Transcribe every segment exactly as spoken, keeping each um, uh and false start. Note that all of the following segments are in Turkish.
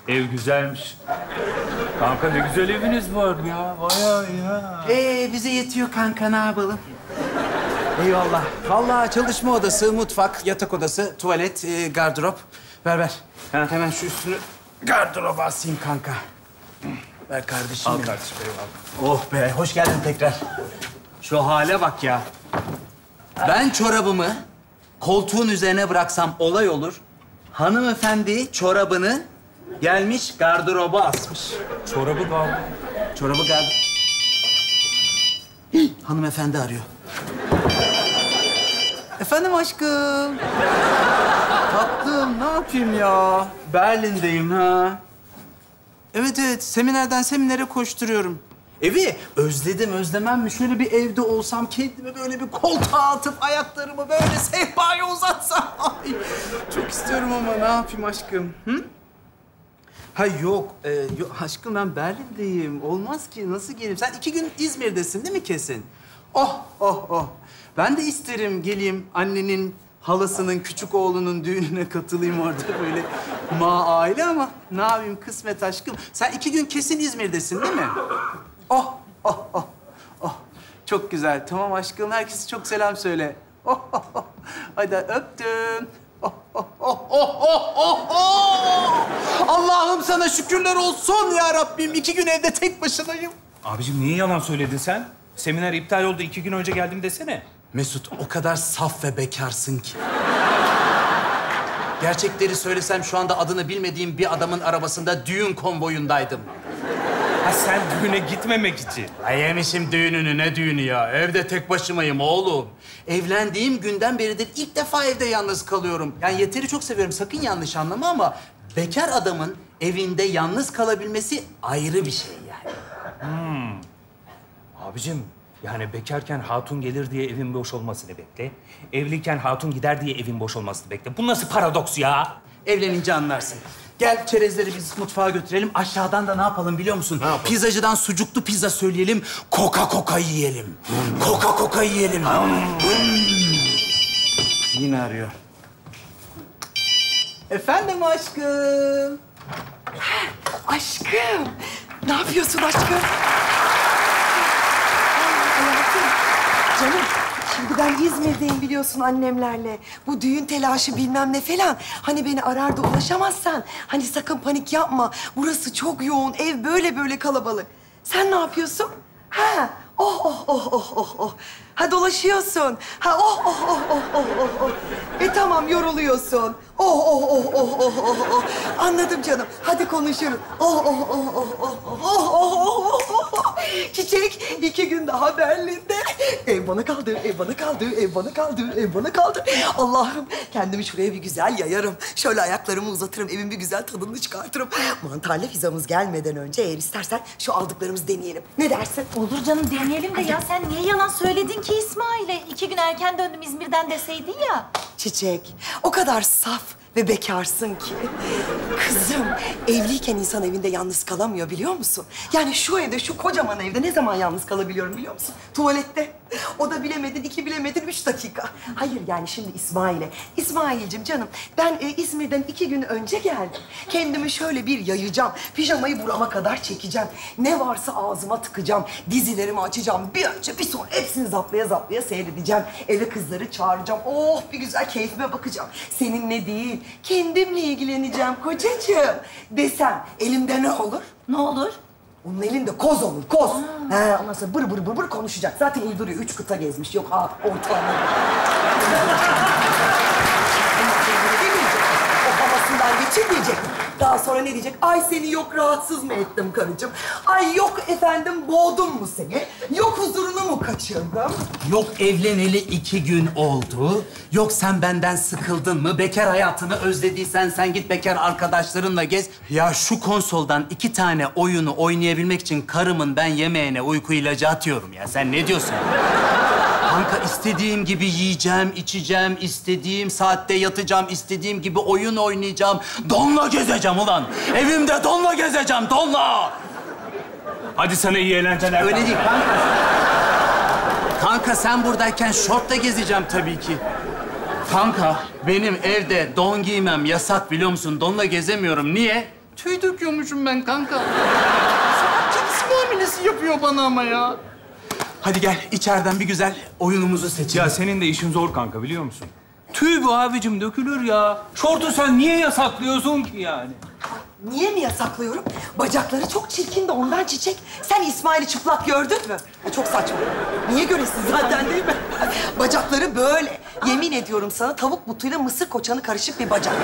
Ev güzelmiş. Kanka ne güzel eviniz var ya. Bayağı ya. Ee, bize yetiyor kanka, ne yapalım? Eyvallah. Vallahi çalışma odası, mutfak, yatak odası, tuvalet, e, gardırop. Ver ver. Ha. Hemen şu üstünü gardıroba asayım kanka. Ver kardeşim. Al benim. kardeşim eyvallah. Oh be, hoş geldin tekrar. Şu hale bak ya. Ben çorabımı koltuğun üzerine bıraksam olay olur. Hanımefendi çorabını gelmiş gardıroba asmış. Çorabı kaldı. Çorabı gardı... Hanımefendi arıyor. Efendim aşkım. Tatlım, ne yapayım ya? Berlin'deyim ha. Evet evet, seminerden seminere koşturuyorum. Evi özledim, özlemem mi? Şöyle bir evde olsam, kendimi böyle bir koltuğa atıp ayaklarımı böyle sehpaya uzatsam. Ay, çok istiyorum ama ne yapayım aşkım? Hı? Ha yok, e, yok aşkım ben Berlin'deyim. Olmaz ki, nasıl geleyim? Sen iki gün İzmir'desin değil mi kesin? Oh, oh, oh. Ben de isterim geleyim annenin, halasının, küçük oğlunun düğününe katılayım orada böyle ma aile ama ne yapayım kısmet aşkım. Sen iki gün kesin İzmir'desin değil mi? Oh, oh, oh, oh. Çok güzel. Tamam aşkım, herkese çok selam söyle. Oh, oh, oh. Hadi öptüm. Oh, oh, oh, oh, oh, oh, oh. Allah'ım sana şükürler olsun ya Rabbim. İki gün evde tek başınayım. Abicim niye yalan söyledin sen? Seminer iptal oldu. iki gün önce geldim desene. Mesut, o kadar saf ve bekarsın ki. Gerçekleri söylesem şu anda adını bilmediğim bir adamın arabasında düğün konvoyundaydım. Ha sen düğüne gitmemek için. Ay yemişim düğününü, ne düğünü ya? Evde tek başımayım oğlum. Evlendiğim günden beridir ilk defa evde yalnız kalıyorum. Yani Yeter'i çok seviyorum, sakın yanlış anlama ama... bekar adamın evinde yalnız kalabilmesi ayrı bir şey yani. Hmm. Abicim, yani bekarken hatun gelir diye evin boş olmasını bekle. Evliyken hatun gider diye evin boş olmasını bekle. Bu nasıl paradoks ya? Evlenince anlarsın. Gel çerezleri biz mutfağa götürelim. Aşağıdan da ne yapalım biliyor musun? Pizzacıdan sucuklu pizza söyleyelim. Coca Coca yiyelim. Hmm. Coca Coca yiyelim. Hmm. Yine arıyor. Efendim aşkım. Aşkım. Ne yapıyorsun aşkım? Hayatım. Canım. Şimdi ben İzmir'deyim biliyorsun annemlerle. Bu düğün telaşı bilmem ne falan. Hani beni arar da ulaşamazsan, hani sakın panik yapma. Burası çok yoğun, ev böyle böyle kalabalık. Sen ne yapıyorsun? Ha, oh oh oh oh oh oh. Ha dolaşıyorsun. Ha oh oh oh oh oh oh oh. E tamam yoruluyorsun. Oh oh oh oh oh oh oh. Anladım canım. Hadi konuşuruz. Oh oh oh oh oh oh oh oh oh oh. Çiçek iki gün daha Berlin'de. Ev bana kaldı, ev bana kaldı, ev bana kaldı, ev bana kaldı. Allah'ım kendimi şuraya bir güzel yayarım. Şöyle ayaklarımı uzatırım, evin bir güzel tadını çıkartırım. Mantarlı pizzamız gelmeden önce eğer istersen şu aldıklarımızı deneyelim. Ne dersin? Olur canım deneyelim de ya sen niye yalan söyledin ki İsmail'e? İki gün erken döndüm İzmir'den deseydin ya. Çiçek, o kadar saf ve bekarsın ki. Kızım, evliyken insan evinde yalnız kalamıyor biliyor musun? Yani şu evde, şu kocaman evde ne zaman yalnız kalabiliyorum biliyor musun? Tuvalette. O da bilemedin, iki bilemedin, üç dakika. Hayır yani şimdi İsmail'e. İsmail'cim canım, ben e, İzmir'den iki gün önce geldim. Kendimi şöyle bir yayacağım. Pijamayı burama kadar çekeceğim. Ne varsa ağzıma tıkacağım. Dizilerimi açacağım. Bir önce bir sonra hepsini zaplaya zaplaya seyredeceğim. Eve kızları çağıracağım. Oh bir güzel keyfime bakacağım. Seninle değil, kendimle ilgileneceğim kocacığım. Desem elimde ne olur? Ne olur? Onun elinde koz olur, koz. He, ondan sonra bır bır bır bır konuşacak. Zaten uyduruyor, üç kıta gezmiş. Yok, ha, ortalama. Demeyecek. O havasından geçirmeyecek. Daha sonra ne diyecek? Ay seni yok rahatsız mı ettim karıcığım? Ay yok efendim boğdum mu seni? Yok huzurunu mu kaçırdım? Yok evleneli iki gün oldu. Yok sen benden sıkıldın mı? Bekar hayatını özlediysen sen git bekar arkadaşlarınla gez. Ya şu konsoldan iki tane oyunu oynayabilmek için karımın ben yemeğine uyku ilacı atıyorum ya. Sen ne diyorsun? Kanka istediğim gibi yiyeceğim, içeceğim, istediğim saatte yatacağım, istediğim gibi oyun oynayacağım. Donla gezeceğim ulan. Evimde donla gezeceğim, donla. Hadi sana iyi eğlenceler. Öyle değil kanka. Kanka sen buradayken şortla gezeceğim tabii ki. Kanka benim evde don giymem yasak biliyor musun? Donla gezemiyorum. Niye? Tüy döküyormuşum ben kanka. Salak kedisi muamelesi yapıyor bana ama ya. Hadi gel içeriden bir güzel oyunumuzu seçelim. Ya senin de işin zor kanka biliyor musun? Tüy bu abicim dökülür ya. Şortu sen niye yasaklıyorsun ki yani? Niye mi yasaklıyorum? Bacakları çok çirkin de ondan Çiçek. Sen İsmail'i çıplak gördün mü? Ya çok saçma. Niye göresin zaten değil mi? Bacakları böyle. Yemin ediyorum sana tavuk butuyla mısır koçanı karışık bir bacak.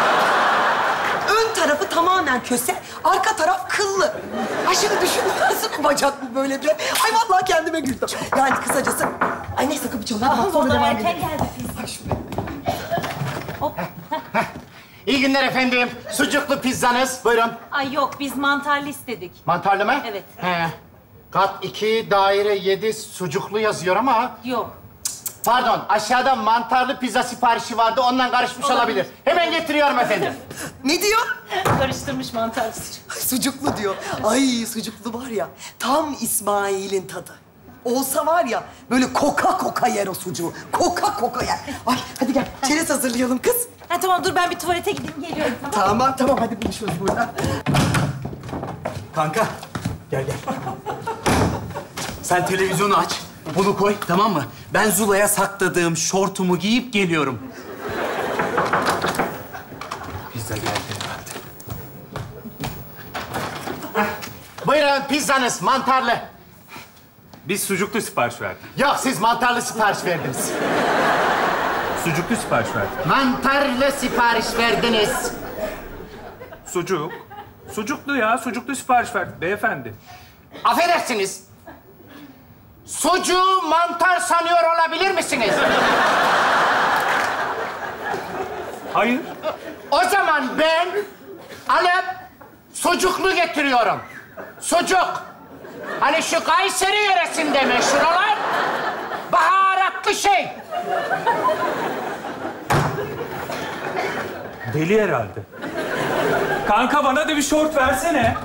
Ön tarafı tamamen köse, arka taraf kıllı. Ay şimdi düşün nasıl bir bacak bu böyle bir? Ay vallahi kendime güldüm. Yani kısacası... Ay neyse kapıcığım ben bak sonra Onlar devam erken edelim. geldi biz. Ay şuraya. Hop. İyi günler efendim. Sucuklu pizzanız. Buyurun. Ay yok biz mantarlı istedik. Mantarlı mı? Evet. He. Kat iki, daire yedi, sucuklu yazıyor ama... Yok. Pardon, aşağıda mantarlı pizza siparişi vardı. Ondan karışmış olabilir. Olabilir. Hemen getiriyorum efendim. Ne diyor? Karıştırmış mantarlı sucuk. Ay, sucuklu diyor. Ay sucuklu var ya, tam İsmail'in tadı. Olsa var ya, böyle koka koka yer o sucuğu. Koka koka yer. Ay hadi gel, çerez hazırlayalım kız. Ha tamam dur ben bir tuvalete gideyim geliyorum tamam. Tamam, tamam. Hadi buluşuruz burada. Kanka gel gel. Sen televizyonu aç. Bunu koy tamam mı? Ben Zula'ya sakladığım şortumu giyip geliyorum. Pizza geldi herhalde. Buyurun pizzanız mantarlı. Biz sucuklu sipariş verdik. Yok, siz mantarlı sipariş verdiniz. Sucuklu sipariş verdik. Mantarlı sipariş verdiniz. Sucuk. Sucuklu ya, sucuklu sipariş verdik beyefendi. Affedersiniz. Sucuğu mantar sanıyor olabilir misiniz? Hayır. O zaman ben alıp sucuklu getiriyorum. Sucuk. Hani şu Kayseri yöresinde meşhur olan baharatlı şey. Deli herhalde. Kanka bana da bir şort versene.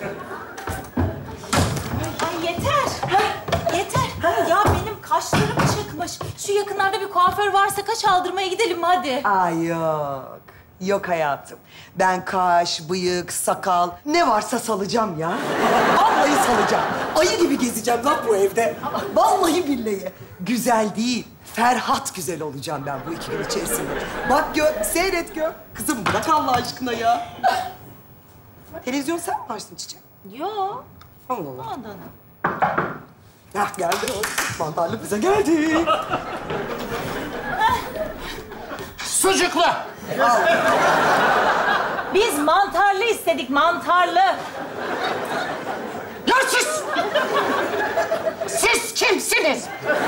Ay yeter. Yeter. Ya benim kaşlarım çıkmış. Şu yakınlarda bir kuaför varsa kaş aldırmaya gidelim mi hadi? Ay yok. Yok hayatım. Ben kaş, bıyık, sakal ne varsa salacağım ya. Vallahi salacağım. Ayı gibi gezeceğim lan bu evde. Vallahi billahi. Güzel değil. Ferhat güzel olacağım ben bu iki gün içerisinde. Bak gör, seyret gör. Kızım bırak Allah aşkına ya. Televizyon sen mi açtın Çiçek? Yok. Allah Allah. Adana. Hah geldi o. Mantarlı bize geldi. Sucuklu. Biz mantarlı istedik mantarlı. Ya siz... Siz kimsiniz?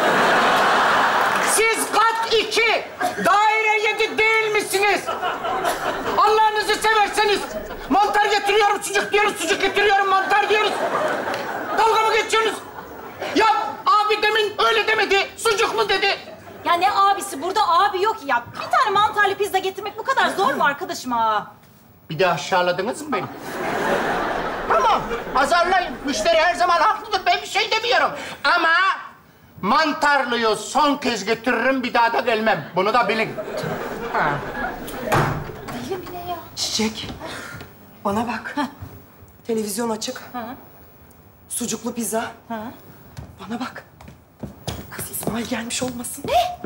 Siz kat iki, daire yedi değil misiniz? Allah'ınızı severseniz mantar getiriyorum, sucuk diyoruz, sucuk getiriyorum, mantar diyoruz. Dalga mı geçiyorsunuz? Ya abi demin öyle demedi, sucuklu dedi. Ya ne abisi burada abi yok ya. Bir tane mantarlı pizza getirmek bu kadar zor mu arkadaşım ha? Bir de aşağıladınız mı beni? Tamam, azarlayın. Müşteri her zaman haklıdır. Ben bir şey demiyorum. Ama mantarlıyı son kez getiririm, bir daha da gelmem. Bunu da bilin. Ha. Deli bile ya. Çiçek, bana bak. Televizyon açık. Sucuklu pizza. Bana bak. Kız İsmail gelmiş olmasın. Ne?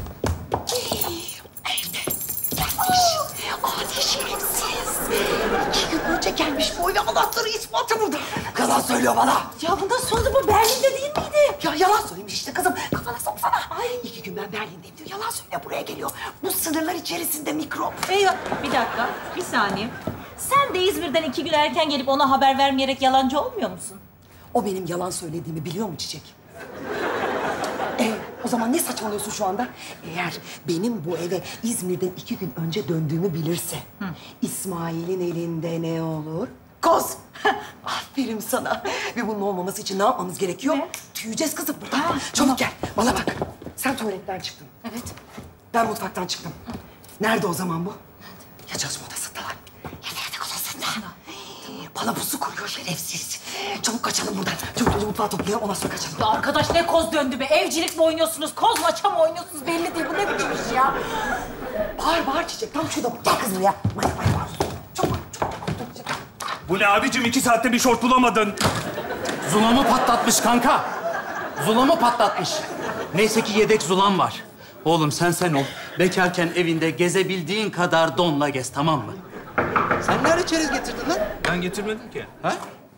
Evde. Gelmiş. Adi şerefsiz. İki gün önce gelmiş bu eve anahtarı ispatı burada. Yalan söylüyor bana. Ya bu nasıl oldu? Bu Berlin'de değil miydi? Ya yalan söylemiş işte kızım. Kafana soksana. Ay. İki gün ben Berlin'deyim diyor. Yalan söyle buraya geliyor. Bu sınırlar içerisinde mikrop. Eyvah. Bir dakika, bir saniye. Sen de İzmir'den iki gün erken gelip ona haber vermeyerek yalancı olmuyor musun? O benim yalan söylediğimi biliyor mu Çiçek? Ee, o zaman ne saçmalıyorsun şu anda? Eğer benim bu eve İzmir'den iki gün önce döndüğümü bilirse... İsmail'in elinde ne olur? Koz! Aferin sana. Ve bunun olmaması için ne yapmamız gerekiyor? Ne? Tüyeceğiz kızım buradan. Çabuk gel, bana bak. Sen tuvaletten çıktın. Evet. Ben mutfaktan çıktım. Nerede o zaman bu? Ya çalışma odasındalar. Ya nerede odasında? Bana pusu kuruyor şerefsiz. Çabuk kaçalım buradan. Çabuk önce mutfağı toplayalım, ondan sonra kaçalım. Ya arkadaş ne koz döndü be? Evcilik mi oynuyorsunuz? Koz maça mı oynuyorsunuz? Belli değil. Bu ne biçim iş ya? Bağır bağır Çiçek. Tam şurada. Gel kızım ya. Manyak manyak bağır. Çabuk çabuk. çabuk. Bu ne abicim? İki saatte bir şort bulamadın. Zulamı patlatmış kanka. Zulamı patlatmış. Neyse ki yedek zulam var. Oğlum sen sen ol. Bekarken evinde gezebildiğin kadar donla gez, tamam mı? Sen ne ara çerez getirdin lan? Ben getirmedim ki. Ha?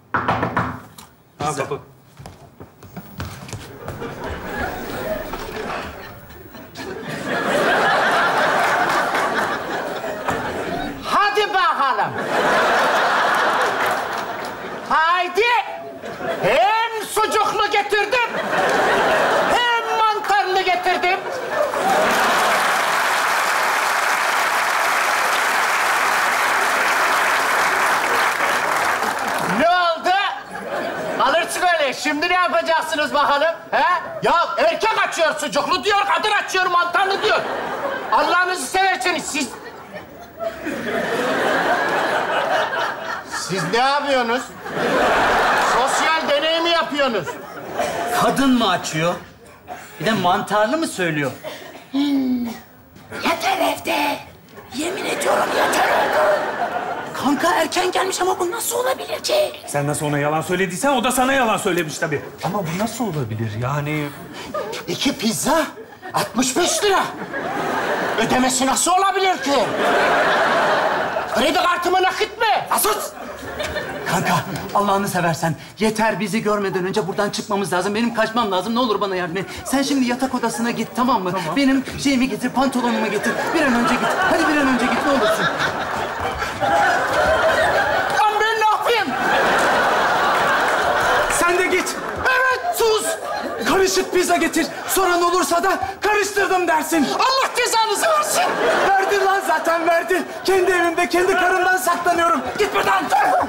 Ha baba. Hadi bakalım. Haydi. Hem sucuklu getirdim, hem mantarlı getirdim. Ne oldu? Alırsın öyle. Şimdi ne yapacaksınız bakalım? He? Ya erkek açıyor sucuklu diyor, kadın açıyor mantarlı diyor. Allah'ınızı severseniz siz... Siz ne yapıyorsunuz? Sosyal deney mi yapıyorsunuz? Kadın mı açıyor? Bir de mantarlı mı söylüyor? Yeter evde. Yemin ediyorum yeter evde. Kanka erken gelmiş ama bu nasıl olabilir ki? Sen nasıl ona yalan söylediysen o da sana yalan söylemiş tabii. Ama bu nasıl olabilir yani? İki pizza, altmış beş lira. Ödemesi nasıl olabilir ki? Kredi kartı mı, nakit mi? Asus! Kanka, Allah'ını seversen yeter, bizi görmeden önce buradan çıkmamız lazım. Benim kaçmam lazım. Ne olur bana yardım et. Sen şimdi yatak odasına git, tamam mı? Tamam. Benim şeyimi getir, pantolonumu getir. Bir an önce git. Hadi bir an önce git, ne olursun. Lan ben ne yapayım? Sen de git. Evet, sus! Karışık pizza getir. Soran olursa da karıştırdım dersin. Allah cezanızı versin. Verdin lan zaten, verdin. Kendi evimde, kendi karımdan saklanıyorum. Git buradan.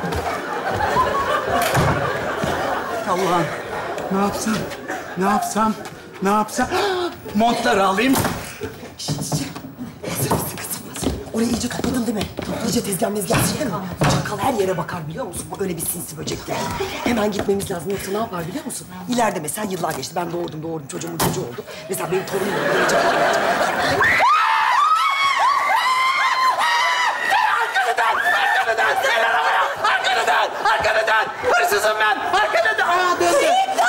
Allah'ım, ne yapsam, ne yapsam, ne yapsam? Montları alayım. Hazır mısın kızım? Hazır. Orayı iyice topladın değil mi? İyice tezgah mezgah değil mi? Çakal her yere bakar biliyor musun? Bu öyle bir sinsi böcektir. Hemen gitmemiz lazım. Yoksa ne yapar biliyor musun? İleride mesela yıllar geçti. Ben doğurdum, doğurdum. Çocuğumun çocuğu oldu. Mesela benim torunum oldu. Böyle çakal olacak. Arkadan! Hırsızım ben! Arkadan! Aa, döndü!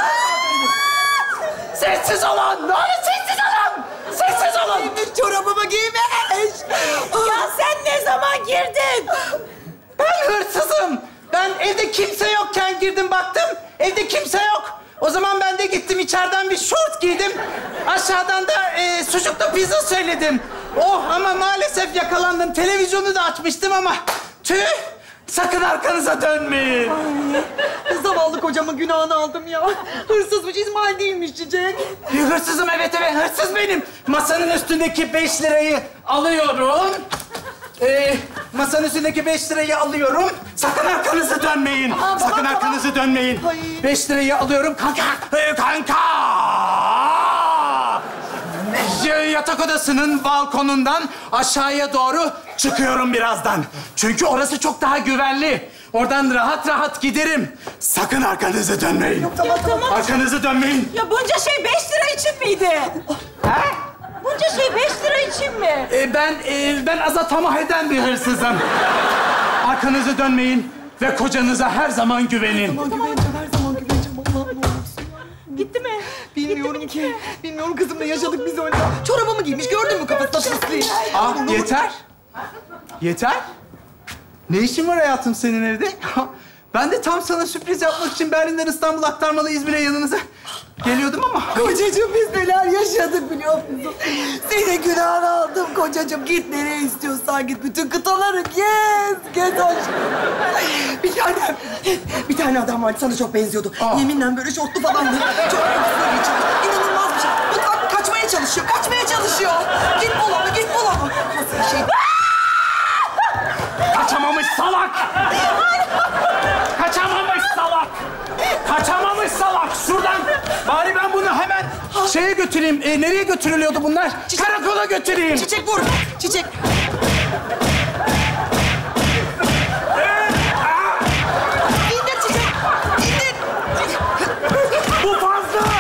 Sessiz olun! Ne olur sessiz olun! Sessiz olun! Giymiş, çorabımı giymiş. Ya sen ne zaman girdin? Ben hırsızım! Ben evde kimse yokken girdim, baktım. Evde kimse yok. O zaman ben de gittim, içeriden bir şort giydim. Aşağıdan da e, sucuklu pizza söyledim. Oh, ama maalesef yakalandım. Televizyonu da açmıştım ama tüh! Sakın arkanıza dönmeyin. Ay, zavallı kocamın günahını aldım ya. Hırsızmış, İsmail değilmiş Çiçek. Hırsızım, evet evet, hırsız benim. Masanın üstündeki beş lirayı alıyorum. Ee, masanın üstündeki beş lirayı alıyorum. Sakın arkanızı dönmeyin. Aa, Sakın baba, arkanızı dönmeyin. Ay. Beş lirayı alıyorum. Kanka, ee, kanka! Yatak odasının balkonundan aşağıya doğru çıkıyorum birazdan. Çünkü orası çok daha güvenli. Oradan rahat rahat giderim. Sakın arkanızı dönmeyin. Ya tamam. Arkanızı dönmeyin. Ya bunca şey beş lira için miydi? Ha? Bunca şey beş lira için mi? Ee, ben e, ben aza tamah eden bir hırsızım. Arkanızı dönmeyin ve kocanıza her zaman güvenin. Tamam, güveneceğim, her zaman güveneceğim. Allah'ım ne olursun. Gitti mi? Bilmiyorum Gitti mi ki. Bilmiyorum kızımla yaşadık biz öyle. Çorabımı giymiş, gördün mü kafasına fıstığı? Ah, yeter. Yeter. Ne işin var hayatım senin evde? Ben de tam sana sürpriz yapmak için Berlin'den İstanbul aktarmalı İzmir'e yanınıza geliyordum ama... Kocacığım biz neler yaşadık biliyor musun? Senin günahını aldım kocacığım. Git nereye istiyorsan git. Bütün kıtaları gez. Gez aşkım. Bir tane, bir tane adam vardı sana çok benziyordu. Aa. Yeminle böyle şortlu falan. Çok böyle çalışıyor. İnanılmaz bir şey. Bak kaçmaya çalışıyor. Kaçmaya çalışıyor. Git bul onu, git bul onu. Nasıl bir şey? Kaçamamış salak! Kaçamamış salak! Kaçamamış salak! Şuradan bari ben bunu hemen şeye götüreyim. E, nereye götürülüyordu bunlar? Karakola götüreyim. Çiçek vur. Çiçek. İndir çiçek. İndir. Bu fazla!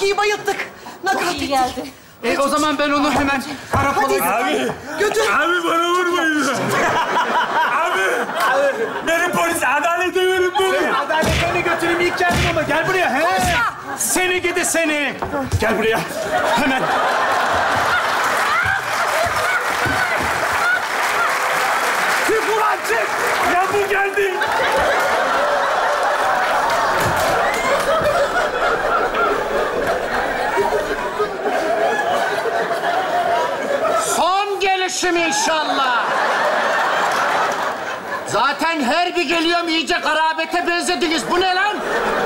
iyi bayılttık. Nakat Çok iyi ettik. geldi. E, o zaman ben onu hemen karakola... Hadi Abi, götür. abi bana vurmayın. abi, beni polise adalete verin beni. Adaletine götüreyim ilk kendim ama gel buraya. He. Koşma. Seni gidi seni. Gel buraya. Hemen. Çık ulan çık. Ya bu geldi. Son gelişim inşallah. Zaten her bir geliyorum iyice garabete benzediniz. Bu ne lan?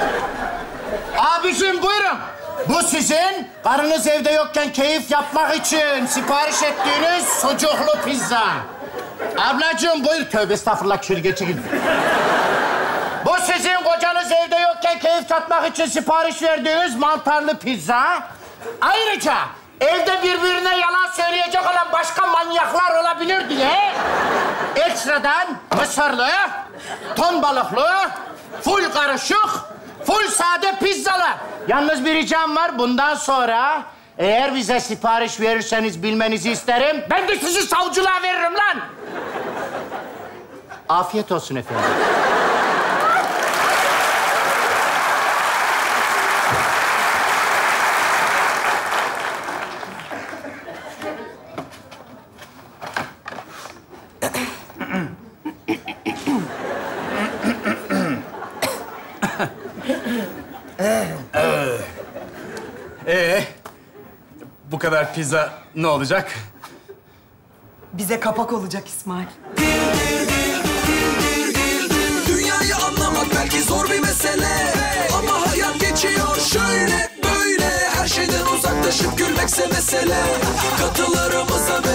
Abicim buyurun. Bu sizin karınız evde yokken keyif yapmak için sipariş ettiğiniz sucuklu pizza. Ablacığım buyur. Tövbe estağfurullah şöyle çekil. Bu sizin kocanız evde yokken keyif tatmak için sipariş verdiğiniz mantarlı pizza. Ayrıca evde birbirine yalan söyleyecek olan başka manyaklar olabilir diye ekstradan mısırlı, ton balıklı, full karışık, full sade pizzalar. Yalnız bir ricam var. Bundan sonra eğer bize sipariş verirseniz bilmenizi isterim. Ben de sizi savcılığa veririm lan. Afiyet olsun efendim. Ee, bu kadar pizza ne olacak? Bize kapak olacak İsmail. Dünyayı anlamak belki zor bir mesele, ama hayat geçiyor şöyle böyle. Her şeyden uzaklaşıp gülmekse mesele. Katılarımıza